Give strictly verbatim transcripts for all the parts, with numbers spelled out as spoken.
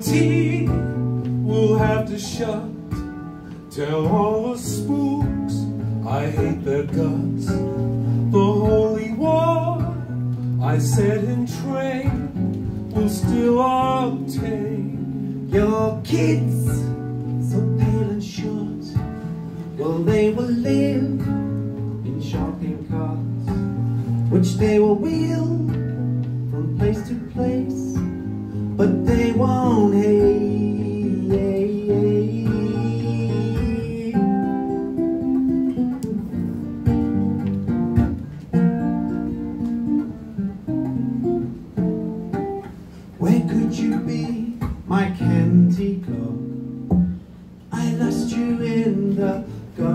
T will have to shut. Tell all the spooks I hate their guts. The holy war I set in train will still obtain. Your kids, so pale and short, well, they will live in shopping carts, which they will wheel from place to place, but they won't hate. Where could you be, my candy club? I lost you in the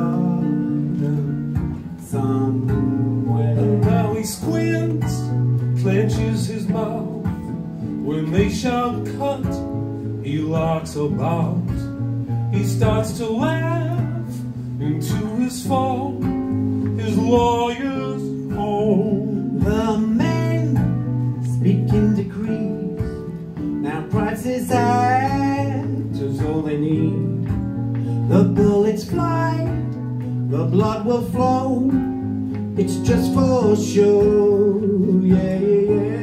garden somewhere. And now he squints, clenches his mouth. When they shout cut, he locks about. He starts to laugh into his phone, his lawyer's home. The men speak in degrees. Now prices actors all they need. The bullets fly, the blood will flow. It's just for show, yeah, yeah, yeah.